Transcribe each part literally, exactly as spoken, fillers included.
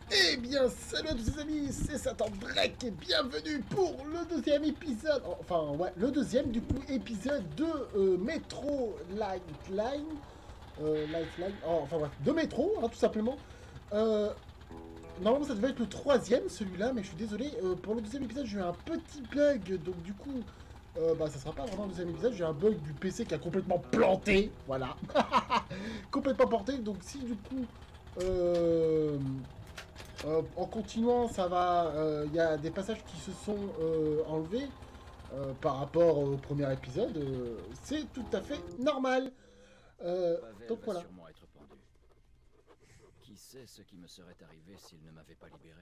Eh bien, salut à tous les amis, c'est Satan Drake et bienvenue pour le deuxième épisode, enfin ouais, le deuxième du coup épisode de euh, Metro Lifeline, euh, Lifeline, oh, enfin bref, de Metro, hein, tout simplement. Euh, normalement ça devait être le troisième celui-là, mais je suis désolé, euh, pour le deuxième épisode j'ai eu un petit bug, donc du coup, euh, bah ça sera pas vraiment le deuxième épisode, j'ai un bug du P C qui a complètement planté, voilà, complètement planté, donc si du coup... Euh, Euh, en continuant, ça va. Il euh, y a des passages qui se sont euh, enlevés euh, par rapport au premier épisode. Euh, c'est tout à fait normal. Euh, Pavel donc va voilà. sûrement être pendu. Qui sait ce qui me serait arrivé s'il ne m'avait pas libéré?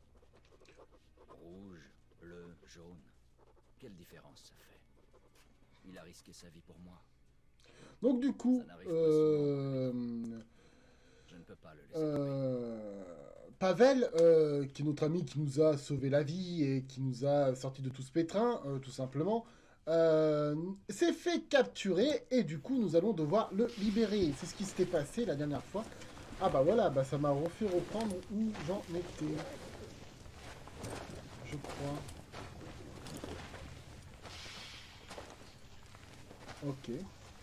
Rouge, bleu, jaune. Quelle différence ça fait? Il a risqué sa vie pour moi. Donc du coup, Ça n'arrive pas euh, souvent. Je ne peux pas le laisser euh, Pavel, euh, qui est notre ami qui nous a sauvé la vie et qui nous a sorti de tout ce pétrin, euh, tout simplement, euh, s'est fait capturer et du coup nous allons devoir le libérer. C'est ce qui s'était passé la dernière fois. Ah bah voilà, bah ça m'a refait reprendre où j'en étais. Je crois. Ok.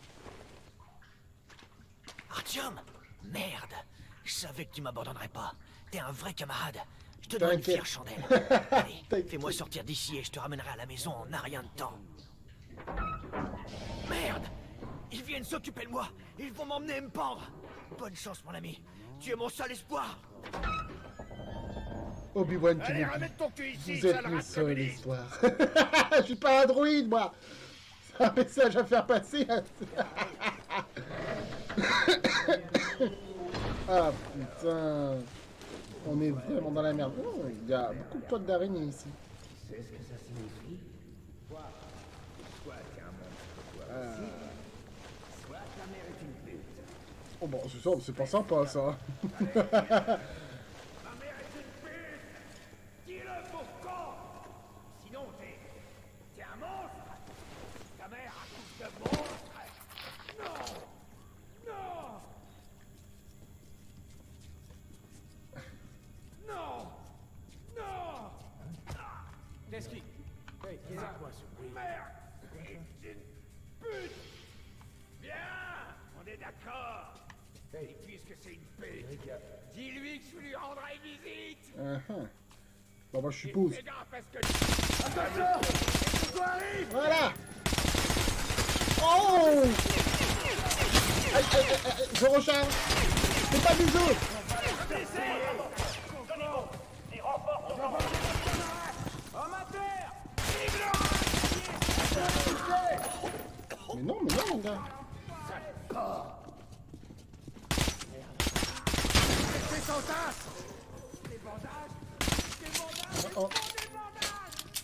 Artyom! Merde! Je savais que tu m'abandonnerais pas. T'es un vrai camarade. Je te donne une fière chandelle. Allez, fais-moi sortir d'ici et je te ramènerai à la maison en un rien de temps. Merde! Ils viennent s'occuper de moi. Ils vont m'emmener me pendre. Bonne chance, mon ami. Tu es mon seul espoir. Obi-Wan qui Allez, nous ramène ton cul ici, vous êtes sale mon rat seul communiste. espoir. Je suis pas un droïde, moi. C'est un message à faire passer. Ah putain. On est vraiment dans la merde. Oh, il y a beaucoup de toiles d'araignée ici. Tu sais ce que ça signifie? Quoi? Soit t'es un monstre, toi aussi. Soit ta mère est une pute. Oh bon, c'est ça, c'est pas sympa ça. Ma mère est une pute. Dis-le pour con. Sinon, t'es... T'es un monstre. Ta mère accouche de monstre. Non. Non. Non. Non. Qu'est-ce qui... Hey, qu'est-ce Ma quoi ce bruit? mère est une pute. Bien. On est d'accord. Hey. Et puisque c'est une pute, Erika. dis-lui que je lui rendrai visite. Uh-huh. Bon bah je suppose. Fais gaffe parce que... Attention. Qu'est-ce qui arrive? Voilà. Oh. Aïe, aïe, aïe, aïe, je recharge. C'est pas du jeu. Mais non, mais non, mon gars. Fais son tasse. Des bandages. Des bandages. Oh, oh. Des bandages.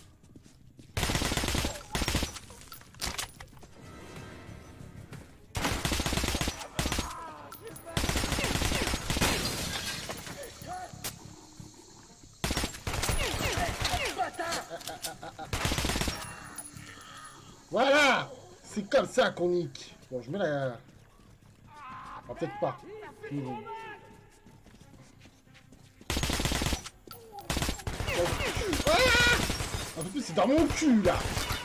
Voilà. C'est comme ça qu'on nique. Bon, je mets la... Ah, peut-être pas. Mmh. Ah, un peu plus, c'est dans mon cul, là.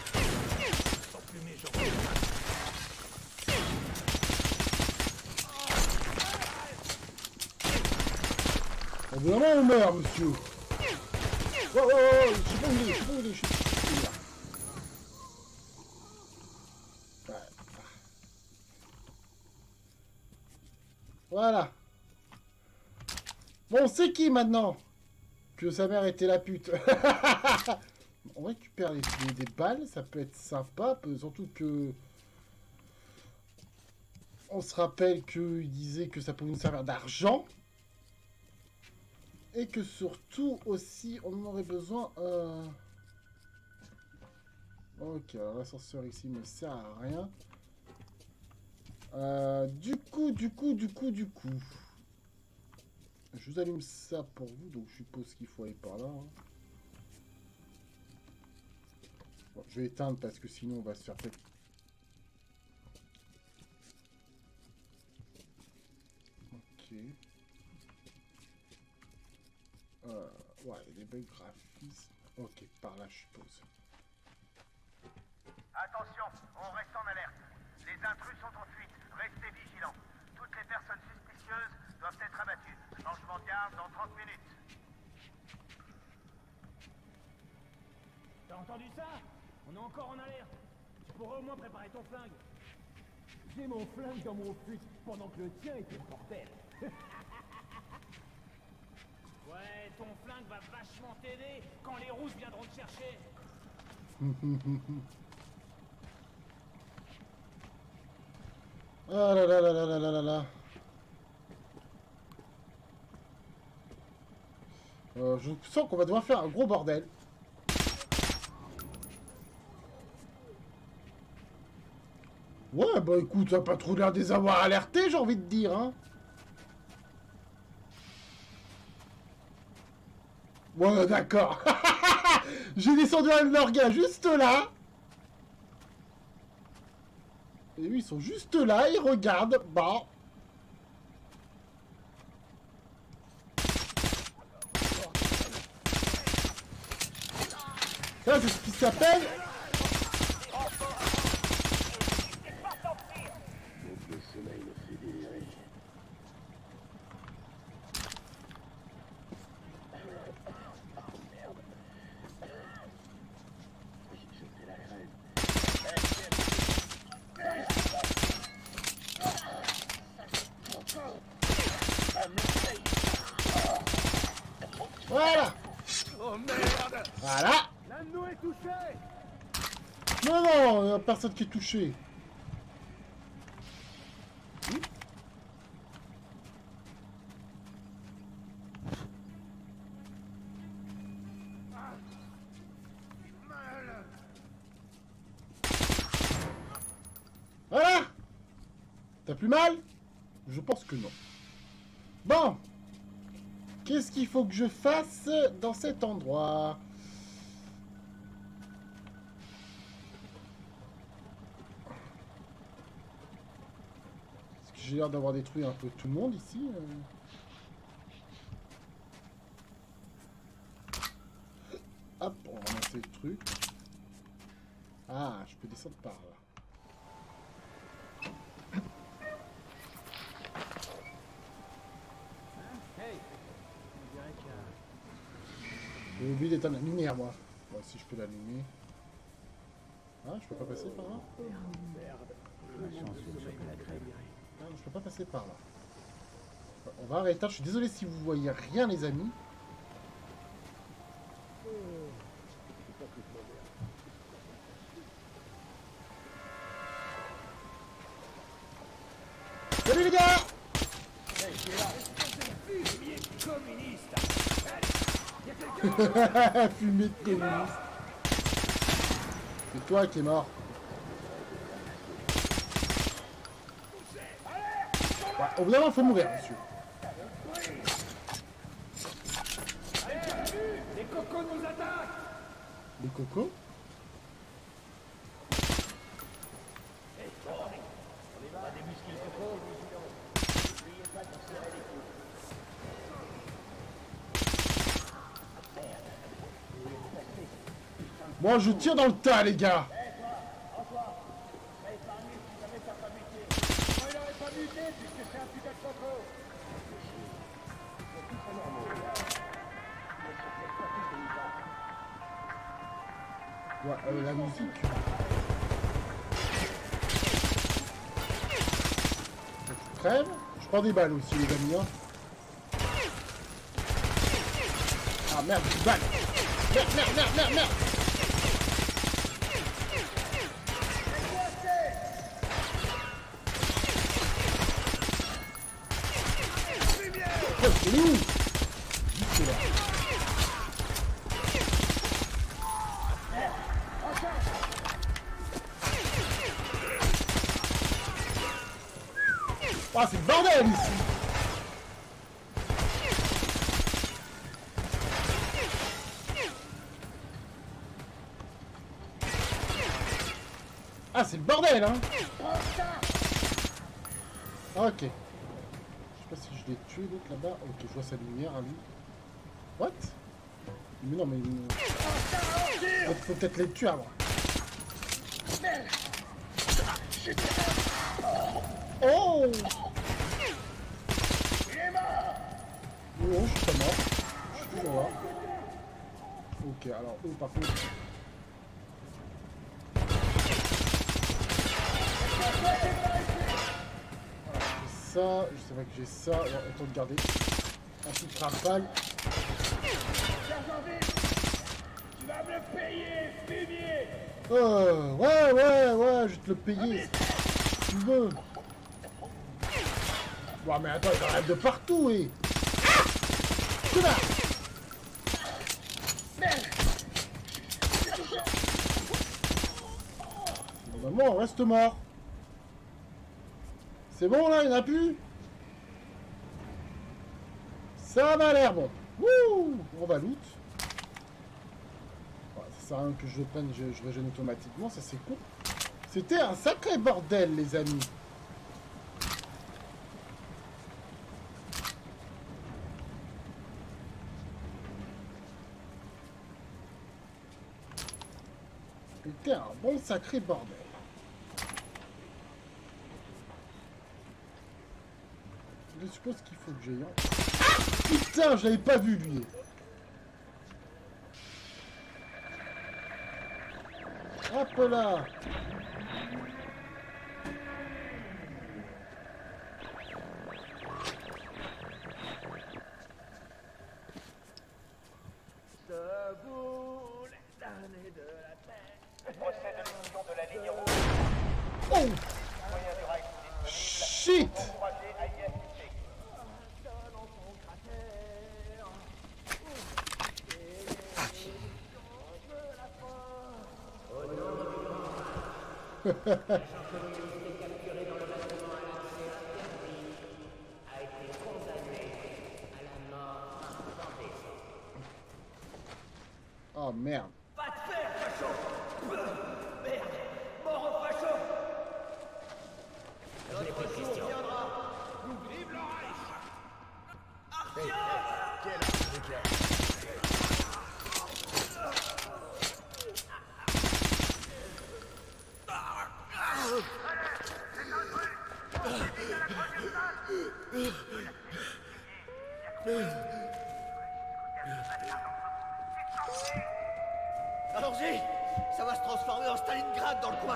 Au bout d'un moment, on meurt, monsieur. Oh, oh, oh, je sais pas où il est, je sais pas où il est, je sais pas où il est. Ouais. Voilà. Bon, c'est qui maintenant? Que sa mère était la pute. On récupère les, les- des balles, ça peut être sympa, peu- surtout que... On se rappelle qu'il disait que ça pouvait nous servir d'argent. Et que surtout aussi, on en aurait besoin... Euh... Ok, alors l'ascenseur ici ne sert à rien. Euh, du coup, du coup, du coup, du coup... Je vous allume ça pour vous, donc je suppose qu'il faut aller par là. Hein. Bon, je vais éteindre parce que sinon on va se faire péter. Ok. Ouais, des bugs graphismes. Ok, par là, je suppose. Attention, on reste en alerte. Les intrus sont en fuite. Restez vigilants. Toutes les personnes suspicieuses doivent être abattues. Changement de garde dans trente minutes. T'as entendu ça? On est encore en alerte. Tu pourrais au moins préparer ton flingue. J'ai mon flingue dans mon fusil pendant que le tien était le bordel. Ouais, ton flingue va vachement t'aider quand les rousses viendront te chercher. Ah là là là là là là là là. Euh, je sens qu'on va devoir faire un gros bordel. Ouais, bah écoute, ça n'a pas trop l'air de les avoir alertés, j'ai envie de dire, hein. Ouais, d'accord. J'ai descendu un de leurs gars juste là. Et eux, ils sont juste là, ils regardent. Bah. Ça, c'est ce qui s'appelle... Le soleil me fait délirer. Oh merde. Je fais la crème. Voilà. Oh merde! Voilà. L'un de nous est touché! Non, non, y a personne qui est touché. Oui. Voilà. T'as plus mal? Je pense que non. Bon. Qu'est-ce qu'il faut que je fasse dans cet endroit? Est-ce que j'ai l'air d'avoir détruit un peu tout le monde ici? Hop, on va ramasser le truc. Ah, je peux descendre par là. J'ai oublié d'éteindre la lumière, moi. Moi aussi, je peux l'allumer. Ah, je peux pas passer par là? La chance de choper la crème. Ah, je peux pas passer par là. On va arrêter. Je suis désolé si vous voyez rien, les amis. Salut les gars! Fumée de communiste. C'est toi qui es mort. Ouais, au bout d'un moment, il faut mourir, monsieur. Les cocos nous attaquent! Les cocos? Moi, je tire dans le tas, les gars. Ouais, euh, la musique. Ça te crève. Je prends des balles aussi, les amis. Hein. Ah merde, une balle. Merde, merde, merde, merde, merde. Oh, c'est où? C'est là. Ah, c'est le bordel ici! Ah, c'est le bordel, hein! Ok. Je sais pas si je l'ai tué l'autre là-bas. Ok, je vois sa lumière à lui. What? Mais non, mais... Faut, faut peut-être les tuer avant. Oh! Oh, je suis pas mort. Je suis toujours là. Ok, alors eux par contre... Ça, je sais pas que j'ai ça, alors autant de garder un petit rafale. Tu vas me le payer, fumier. Euh, ouais, ouais, ouais, je vais te le payer si tu veux. Bon, mais attends, il arrive de partout, et... Ah, là. Maman, reste mort. C'est bon là, il n'y en a plus. Ça va l'air bon. Wouh, on va loot. Ouais, ça sert à rien que je le prenne, je, je régène automatiquement, ça c'est cool. C'était un sacré bordel les amis. C'était un bon sacré bordel. Je suppose qu'il faut que j'aille... Ah, putain, je l'avais pas vu lui. Hop là. Debout, les damnés de la terre. Procès de mission de la ligne rouge. Oh, Moyen du rail shit. encouragé à y assister. Oh merde. Va te faire, facho. Merde, mort au facho. Notre jour viendra. Nous vive le Reich. Allons-y, ça va se transformer en Stalingrad dans le coin.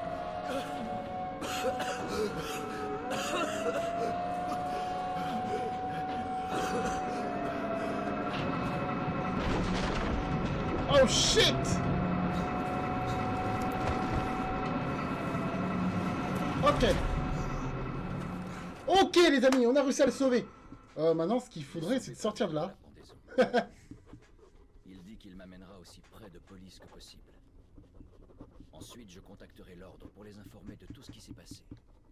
Oh shit. Ok. Ok les amis, on a réussi à le sauver. Euh, maintenant, ce qu'il faudrait, c'est de sortir de là. Il dit qu'il m'amènera aussi près de police que possible. Ensuite, je contacterai l'ordre pour les informer de tout ce qui s'est passé.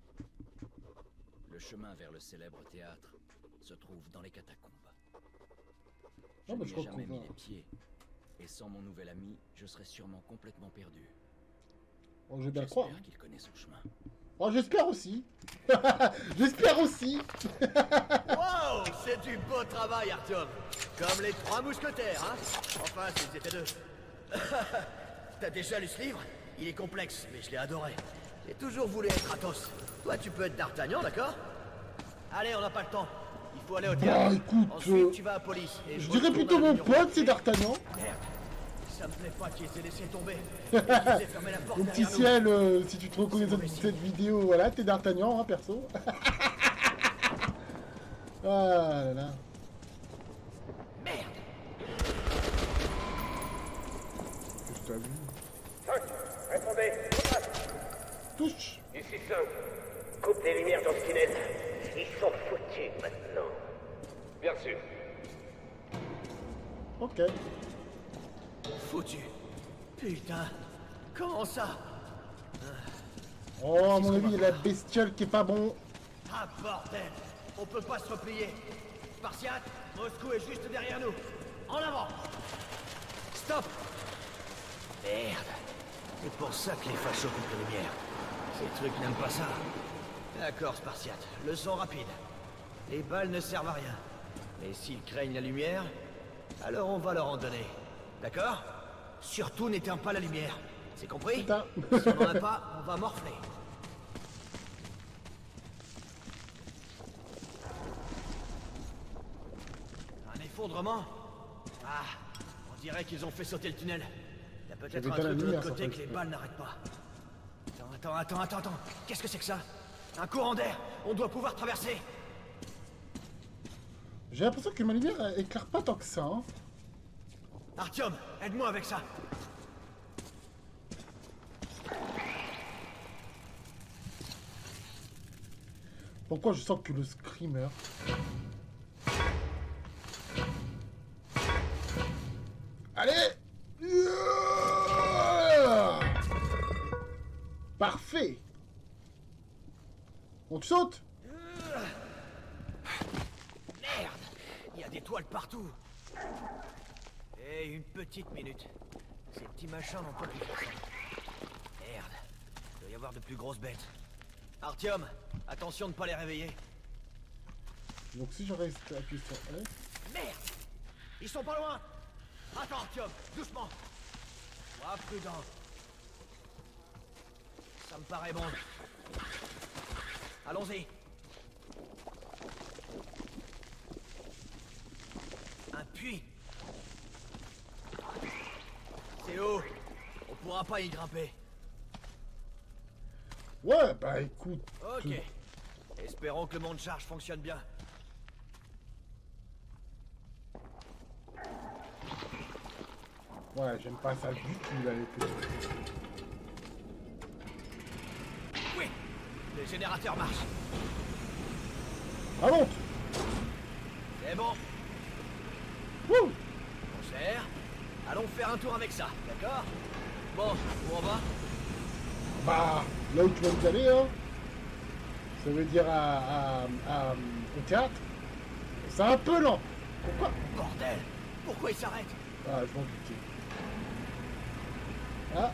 Le chemin vers le célèbre théâtre se trouve dans les catacombes. Je Oh, bah, n'y je ai crois jamais qu'on mis va- les pieds. Et sans mon nouvel ami, je serais sûrement complètement perdu. Oh, je vais bien le croire. J'espère qu'il connaît son chemin. Oh, j'espère aussi. J'espère aussi. Wow, c'est du beau travail, Artyom. Comme les trois mousquetaires, hein. Enfin, s'ils étaient deux. T'as déjà lu ce livre? Il est complexe, mais je l'ai adoré. J'ai toujours voulu être Athos. Toi, tu peux être D'Artagnan, d'accord? Allez, on n'a pas le temps. Il faut aller au théâtre. Bah, écoute, Ensuite, euh, tu vas à police. Et Je me dirais retourne plutôt à la mon ligne pote, rouge. c'est D'Artagnan. Merde. Ça me plaît pas qu'ils aient laissé tomber. Et qu'ils aient fermé la porte Mon petit derrière nous. ciel, euh, si tu te reconnais dans cette vidéo, voilà, t'es D'Artagnan, hein, perso. Ah là là. Merde. Qu'est-ce que t'as vu? cinq, répondez. Touche. Ici cinq. Coupe les lumières dans ce tunnel. Ils sont foutus maintenant. Bien sûr. Ok. Foutu. Putain. Comment ça? Oh, à mon avis, il y a la bestiole qui est pas bon. Ah bordel. On peut pas se replier. Spartiate, Moscou est juste derrière nous. En avant. Stop. Merde. C'est pour ça que les fachos coupent les lumières. Ces trucs n'aiment pas ça. D'accord, Spartiate. Leçon rapide. Les balles ne servent à rien. Mais s'ils craignent la lumière, Alors on va leur en donner. D'accord? Surtout n'éteins pas la lumière. C'est compris? Putain. Si on n'en a pas, on va morfler. Un effondrement? Ah, on dirait qu'ils ont fait sauter le tunnel. Il y a peut-être un J'éteins la truc de lumière, l'autre côté ça que fait les exprès. balles n'arrêtent pas. Attends, attends, attends, attends, attends. Qu'est-ce que c'est que ça? Un courant d'air. On doit pouvoir traverser. J'ai l'impression que ma lumière elle éclaire pas tant que ça. Hein. Artyom, aide-moi avec ça. Pourquoi je sens que le screamer... Allez! Yeah. Parfait! On te saute? Merde! Il y a des toiles partout. Et une petite minute. Ces petits machins n'ont pas pu faire ça. Merde. Il doit y avoir de plus grosses bêtes. Artyom, attention de ne pas les réveiller. Donc si je reste appuyé sur E... Merde! Ils sont pas loin! Attends, Artyom, doucement! Sois prudent. Ça me paraît bon. Allons-y. Un puits. C'est haut. On pourra pas y grimper. Ouais, bah écoute... Ok. Espérons que le monte charge fonctionne bien. Ouais, j'aime pas ça du tout, là, les petits. Oui! Le générateur marche. Ah monte! C'est bon. Wouh! Mon cher, allons faire un tour avec ça, d'accord? Bon, où on va? Bah, là où tu vas nous aller, hein. Ça veut dire à, à, à- au théâtre. C'est un peu lent. Pourquoi? Bordel! Pourquoi il s'arrête? Ah, je m'en doutais. Ah.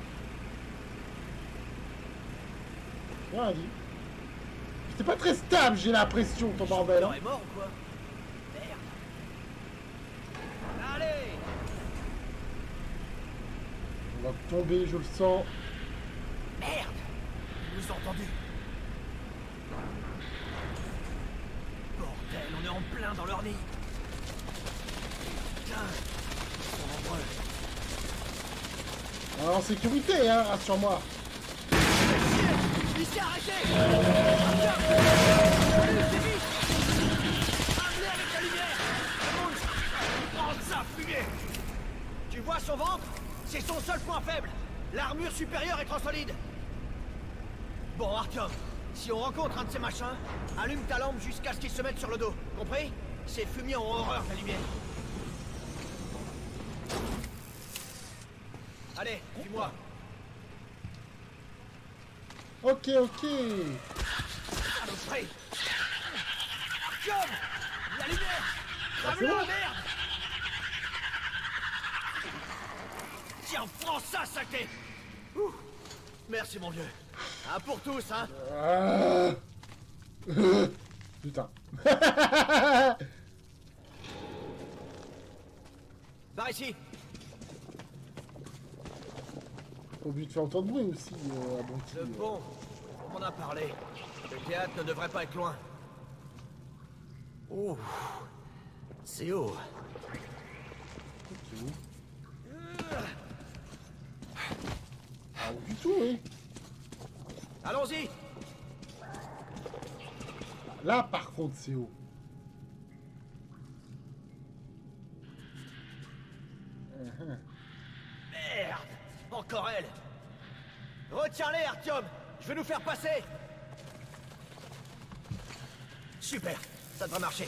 Rien dit. C'était pas très stable, j'ai l'impression, ton bordel. Il Hein. est mort ou quoi? Merde! Allez! On va tomber, je le sens. Merde! Ils nous ont entendus. Bordel, on est en plein dans leur nid. Putain! Ils sont nombreux. On est en sécurité, hein, rassure-moi. Il s'est arrêté! Allez, c'est vite! Amenez avec la lumière! Monte! Prends ça, fumier! Tu vois son ventre? C'est son seul point faible! L'armure supérieure est trop solide! Bon, Artyom, si on rencontre un de ces machins, allume ta lampe jusqu'à ce qu'ils se mettent sur le dos, compris? Ces fumiers ont horreur de la lumière. Allez, suis-moi! Ok, ok. Saloperie! Artyom! La lumière! Bah, c'est Crame-le, bon. merde! Tiens, prends ça, sacré! Ouh. Merci, mon vieux. Un pour tous, hein? Ah. Putain. Par ici! Obligé de faire autant de bruit aussi, euh, à bon petit. Le pont, on m'en a parlé. Le théâtre ne devrait pas être loin. Oh, c'est haut. C'est où? Ah, du tout, oui. Allons-y! Là, par contre, c'est haut. Uh-huh. Merde! Encore elle! Retiens-les, Artyom! Je vais nous faire passer! Super! Ça devrait marcher.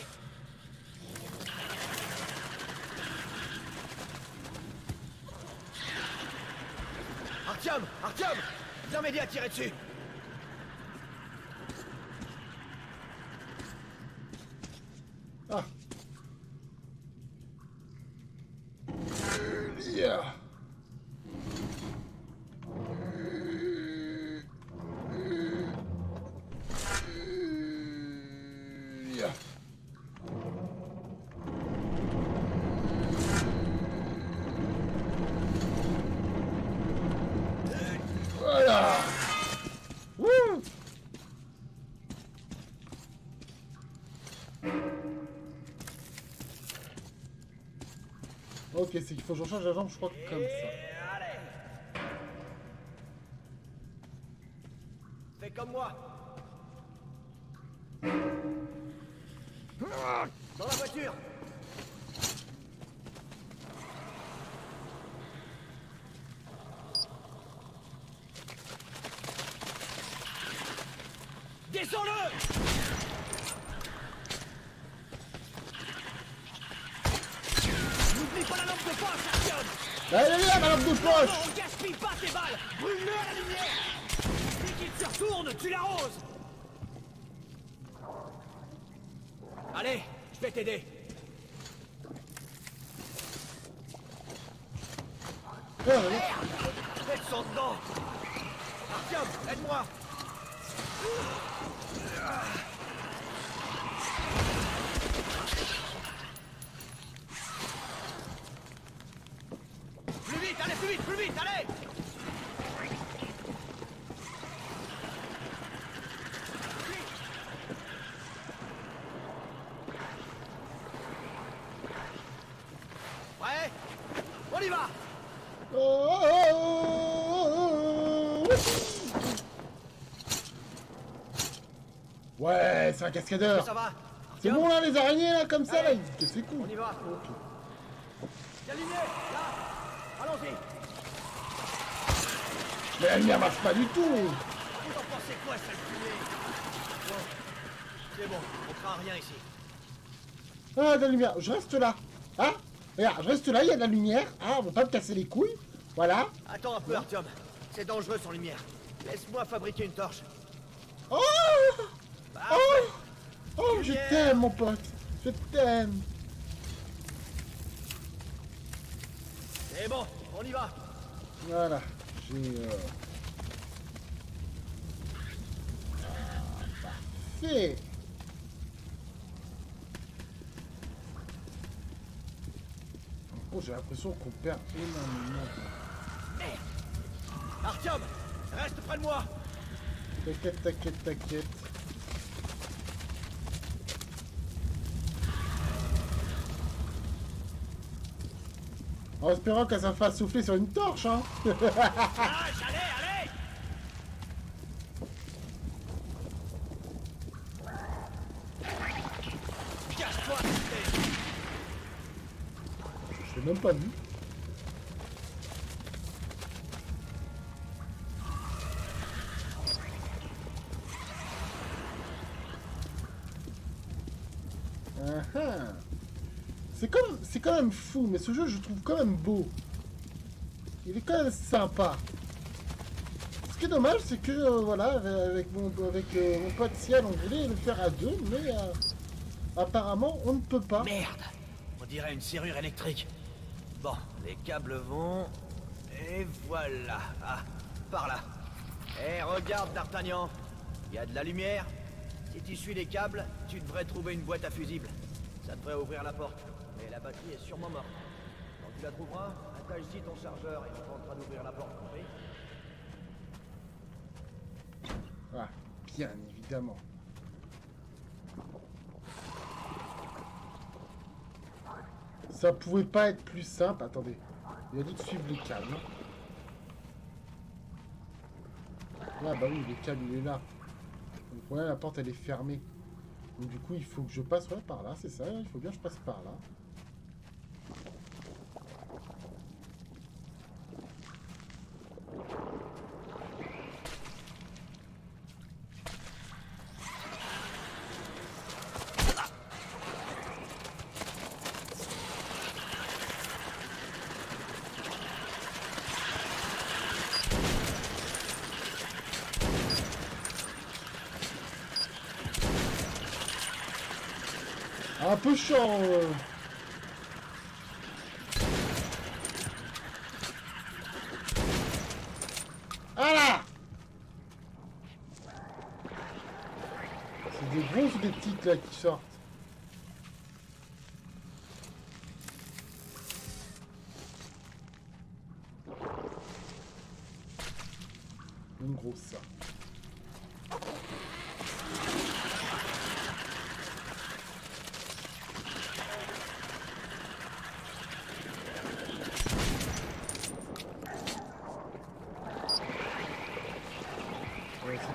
Artyom! Artyom! Viens m'aider à tirer dessus! Ah. Yeah. Yeah. Ok, c'est qu'il faut que je change la jambe, je crois, comme ça. Allez. Fais comme moi. Dans la voiture. Descends-le. N'oublie pas la lampe de poche, Artyom. Allez, allez, la lampe de poche! Non, gaspille pas tes balles. Brûle-le à la lumière. Dès qu'il se retourne, tu l'arroses. Allez, je vais t'aider. Ouais, ouais. Mets son dedans. Artyom, aide-moi. Plus vite, allez, plus vite, plus vite, allez. Ouais, on y va. Oh, oh, oh, oh. Ouais, c'est un cascadeur. Ça va. C'est bon là, les araignées là, comme ça là, ils- c'est cool. On y va. Ok. Il y a l'idée, là. Allons-y. Mais la lumière marche pas du tout. Vous en pensez quoi, sale fumée? Bon, c'est bon, on craint rien ici. Ah, de la lumière. Je reste là. Hein? Regarde, je reste là, il y a de la lumière. Ah, on va pas me casser les couilles. Voilà. Attends un peu, Artyom. C'est dangereux sans lumière. Laisse-moi fabriquer une torche. Oh! Parfait. Oh! Oh, je Lumière. t'aime, mon pote. Je t'aime. C'est bon, on y va. Voilà. J'ai... Euh... Parfait. Oh, j'ai l'impression qu'on perd énormément. Artyom, reste près de moi. T'inquiète, t'inquiète, t'inquiète. En espérant que ça fasse souffler sur une torche, hein. Lâche, allez, allez. Cache-toi, putain. Je l'ai même pas vu. Ah ah. C'est comme, c'est quand même fou, mais ce jeu je trouve quand même beau. Il est quand même sympa. Ce qui est dommage, c'est que euh, voilà, avec mon, avec euh, mon pote Ciel, on voulait le faire à deux, mais euh, apparemment on ne peut pas. Merde, on dirait une serrure électrique. Bon, les câbles vont... Et voilà. Ah, par là. Eh, regarde, D'Artagnan. Il y a de la lumière. Si tu suis les câbles, tu devrais trouver une boîte à fusibles. Ça devrait ouvrir la porte. Mais la batterie est sûrement morte. Quand tu la trouveras, attache-y ton chargeur et on tentera d'ouvrir la porte, compris? Ah, bien évidemment. Ça pouvait pas être plus simple. Attendez. Il a dit de suivre les câbles. Ah bah oui, le câble il est là. Donc ouais, la porte elle est fermée. Donc du coup il faut que je passe ouais, par là, c'est ça. Il faut bien que je passe par là. Un peu chiant. Euh... Voilà. C'est des grosses ou des petites là qui sortent. Une grosse ça.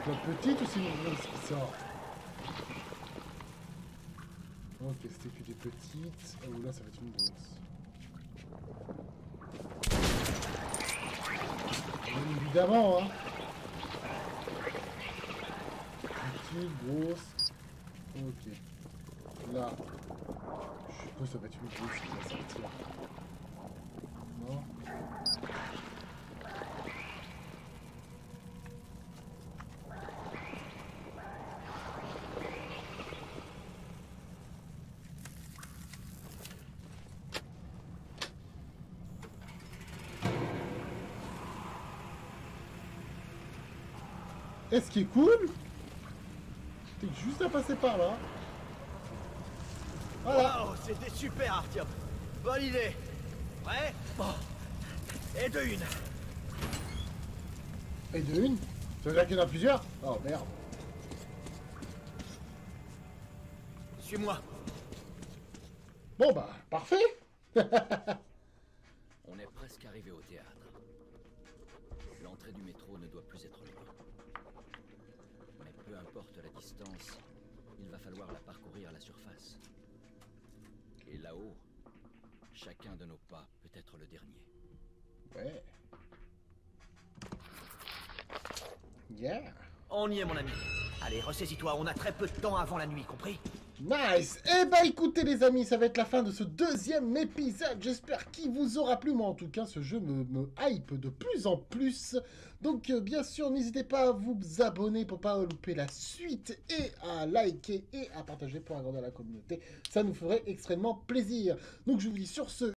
La petite ou c'est une grosse qui sort? Ok, c'était que des petites. Oh là, ça va être une grosse. Bien évidemment, hein. Petite, grosse. Ok. Là. Je suppose que ça va être une grosse qui va sortir. Non. Et ce qui est cool, c'est que juste à passer par là. Voilà. Wow, c'était super, Artyom. Bonne idée. Prêt? Bon. Et de une. Et de une? Ça veut dire qu'il y en a plusieurs? Oh merde. Suis-moi. Bon bah, parfait. On est presque arrivé au théâtre. L'entrée du métro ne doit plus être loin. Mais peu importe la distance, il va falloir la parcourir à la surface. Et là-haut, chacun de nos pas peut être le dernier. Ouais. Yeah. On y est, mon ami. Allez, ressaisis-toi, on a très peu de temps avant la nuit, compris? Nice. Eh bah écoutez les amis, ça va être la fin de ce deuxième épisode. J'espère qu'il vous aura plu. Moi en tout cas, ce jeu me, me hype de plus en plus. Donc euh, bien sûr, n'hésitez pas à vous abonner pour pas louper la suite. Et à liker et à partager pour agrandir la communauté. Ça nous ferait extrêmement plaisir. Donc je vous dis sur ce...